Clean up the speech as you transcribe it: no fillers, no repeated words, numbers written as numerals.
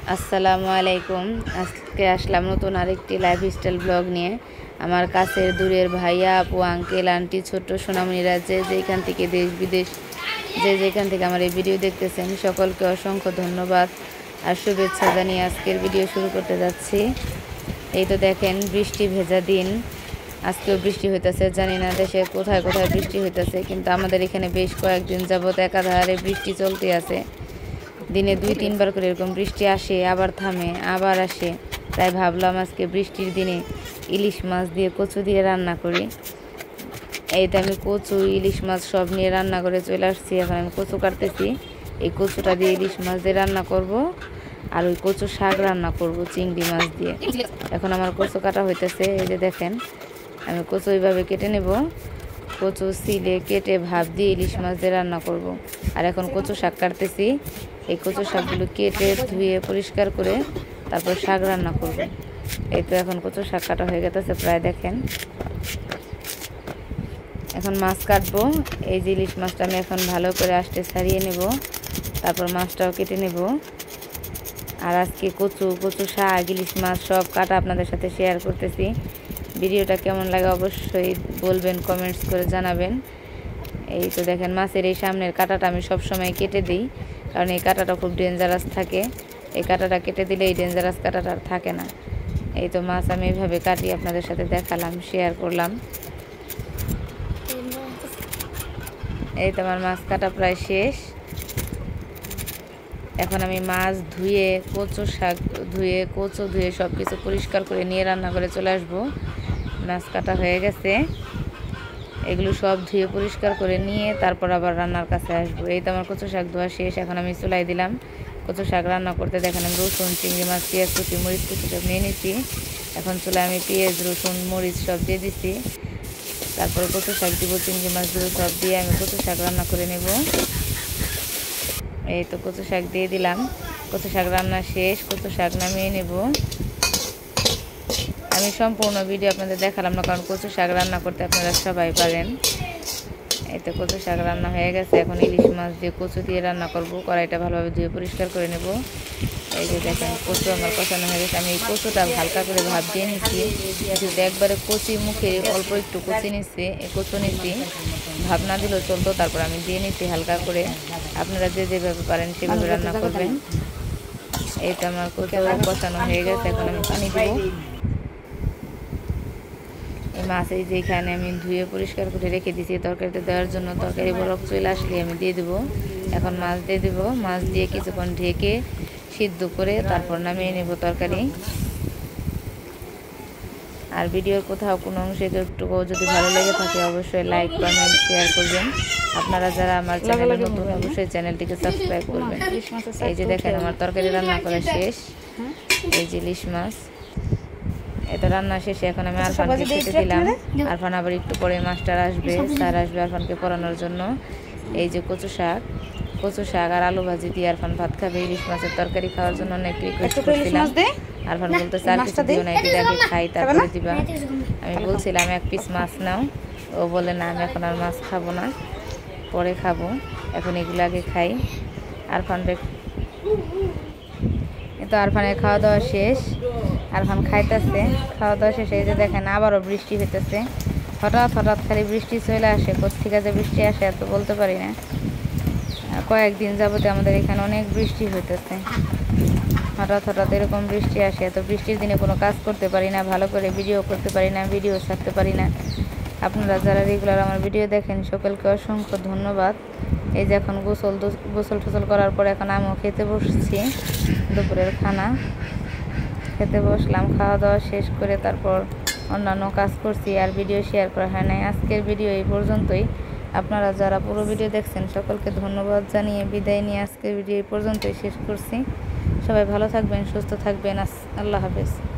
আসসালামু আলাইকুম। আজকে আসলাম নতুন আরেকটি লাইফস্টাইল ব্লগ নিয়ে। আমার কাছের দূরের ভাইয়া আপু আঙ্কেল আন্টি ছোট্ট সোনামণিরা যে যেখান থেকে দেশ বিদেশ যে যেখান থেকে আমার এই ভিডিও দেখতেছেন সকলকে অসংখ্য ধন্যবাদ আর শুভেচ্ছা জানিয়ে আজকের ভিডিও শুরু করতে যাচ্ছি। এই তো দেখেন বৃষ্টি ভেজা দিন, আজকেও বৃষ্টি হইতেছে। জানি না দেশে কোথায় কোথায় বৃষ্টি হইতেছে, কিন্তু আমাদের এখানে বেশ কয়েকদিন যাবত একাধারে বৃষ্টি চলতে আছে। দিনে 2-3 বার করে এরকম বৃষ্টি আসে, আবার থামে, আবার আসে। তাই ভাবলাম আজকে বৃষ্টির দিনে ইলিশ মাছ দিয়ে কচু দিয়ে রান্না করি। এই তো আমি কচু ইলিশ মাছ সব নিয়ে রান্না করে চলে আসছি। এখন আমি কচু কাটতেছি। এই কচুটা দিয়ে ইলিশ মাছ দিয়ে রান্না করব, আর ওই কচু শাক রান্না করব চিংড়ি মাছ দিয়ে। এখন আমার কচু কাটা হইতেছে। এই যে দেখেন আমি কচু এইভাবে কেটে নেব। কচু সিলে কেটে ভাপ দিয়ে ইলিশ মাছ দিয়ে রান্না করব। আর এখন কচু শাক কাটতেছি। এই কচু শাকগুলো কেটে ধুয়ে পরিষ্কার করে তারপর শাক রান্না করব। এই তো এখন কচু শাক কাটা হয়ে গেছে প্রায়। দেখেন এখন মাছ কাটবো। এই যে ইলিশ মাছটা আমি এখন ভালো করে আস্তে ছাড়িয়ে নেব, তারপর মাছটাও কেটে নেব। আর আজকে কচু শাক ইলিশ মাছ সব কাটা আপনাদের সাথে শেয়ার করতেছি। ভিডিওটা কেমন লাগে অবশ্যই বলবেন, কমেন্টস করে জানাবেন। এই তো দেখেন মাছের এই সামনের কাঁটাটা আমি সব সময় কেটে দিই, কারণ এই কাঁটাটা খুব ডেঞ্জারাস থাকে। এই কাঁটাটা কেটে দিলে এই ডেঞ্জারাস কাঁটাটা আর থাকে না। এই তো মাছ আমি এইভাবে কাটি আপনাদের সাথে দেখালাম, শেয়ার করলাম। এই তো আমার মাছ কাটা প্রায় শেষ। এখন আমি মাছ ধুয়ে কচু শাক ধুয়ে কচু ধুয়ে সব কিছু পরিষ্কার করে নিয়ে রান্না করে চলে আসবো। মাছ কাটা হয়ে গেছে, এগুলো সব ধুয়ে পরিষ্কার করে নিয়ে তারপর আবার রান্নার কাছে আসবো। এই তো আমার কচু শাক ধোয়া শেষ। এখন আমি চুলাই দিলাম কচু শাক রান্না করতে। দেখেন আমি রসুন, চিংড়ি মাছ, পেঁয়াজ কুচি, মরিচ কুচি সব নিয়ে নিচ্ছি। এখন চুলায় আমি পেঁয়াজ, রসুন, মরিচ সব দিয়ে দিচ্ছি। তারপরে কচু শাক দিব, চিংড়ি মাছ দিব, সব দিয়ে আমি কচু শাক রান্না করে নেব। এই তো কচু শাক দিয়ে দিলাম। কচু শাক রান্না শেষ, কচু শাক নামিয়ে নেব। আমি সম্পূর্ণ ভিডিও আপনাদের দেখালাম না, কারণ কচু শাক রান্না করতে আপনারা সবাই পারেন। এই তো কচু শাক রান্না হয়ে গেছে। এখন ইলিশ মাছ দিয়ে কচু দিয়ে রান্না করব। কড়াইটা ভালোভাবে ধুয়ে পরিষ্কার করে নেব। এই যে দেখেন কচু আমার কষানো হয়ে গেছে। আমি এই কচুটা হালকা করে ভাপ দিয়ে নিচ্ছি, যেহেতু একবারে কচি মুখে অল্প একটু কচু নিচ্ছি, কচু নিচ্ছি, ভাপ না দিলেও চলতো। তারপর আমি দিয়ে নিচ্ছি হালকা করে। আপনারা যে যেভাবে পারেন সেভাবে রান্না করবেন। এই তো আমার কচু কষানো হয়ে গেছে। এখন আমি পানি দিব। এই মাছ এই যে এখানে আমি ধুয়ে পরিষ্কার করে রেখে দিয়েছি তরকারিতে দেওয়ার জন্য। তরকারি বরফ চলে আসলে আমি দিয়ে দেবো। এখন মাছ দিয়ে দেবো। মাছ দিয়ে কিছুক্ষণ ঢেকে সিদ্ধ করে তারপর নামিয়ে নেব তরকারি। আর ভিডিওর কোথাও কোনো অংশে একটু যদি ভালো লেগে থাকে অবশ্যই লাইক, কমেন্ট, শেয়ার করবেন। আপনারা যারা আমার চ্যানেলে নতুন অবশ্যই চ্যানেলটিকে সাবস্ক্রাইব করবেন। এই যে দেখেন আমার তরকারি রান্না করা শেষ। এই যে ইলিশ মাছ এটা রান্না শেষে এখন আমি আরফানকে খেতে দিলাম। আরফান আবার একটু পরে মাস্টার আসবে, স্যার আসবে আরফানকে পড়ানোর জন্য। এই যে কচু শাক আর আলু ভাজি দিয়ে আরফান ভাত খাবে। ইলিশ মাছের তরকারি খাওয়ার জন্য অনেক রিকোয়েস্ট করছিলাম। আরফান বলতেছে আর কিছু দিও না, এটা আগে খাই তারপরে দিবা। আমি বলছিলাম 1 পিস মাছ নাও। ও বলে না, আমি এখন আর মাছ খাবো না, পরে খাবো, এখন এগুলো আগে খাই। আরফানের খাওয়া দাওয়া শেষ। আরফান খাইতেছে, খাওয়া দাওয়া শেষ। এই যে দেখেন আবারও বৃষ্টি হইতেছে। হঠাৎ খালি বৃষ্টি চলে আসে, কোত্থেকে যে বৃষ্টি আসে এত বলতে পারি না। কয়েকদিন যাবতে আমাদের এখানে অনেক বৃষ্টি হইতেছে। হঠাৎ এরকম বৃষ্টি আসে। এত বৃষ্টির দিনে কোনো কাজ করতে পারি না, ভালো করে ভিডিও করতে পারি না, ভিডিও ছাড়তে পারি না। আপনারা যারা রেগুলার আমার ভিডিও দেখেন সকলকে অসংখ্য ধন্যবাদ। এই যে এখন গোসল করার পর এখন আমিও খেতে বসছি। দুপুরের খানা খেতে বসলাম। খাওয়া দাওয়া শেষ করে তারপর অন্যান্য কাজ করছি, আর ভিডিও শেয়ার করা হয় নাই। আজকের ভিডিও এই পর্যন্তই। আপনারা যারা পুরো ভিডিও দেখছেন সকলকে ধন্যবাদ জানিয়ে বিদায় নিয়ে আজকের ভিডিও এই পর্যন্তই শেষ করছি। সবাই ভালো থাকবেন, সুস্থ থাকবেন। আল্লাহ হাফেজ।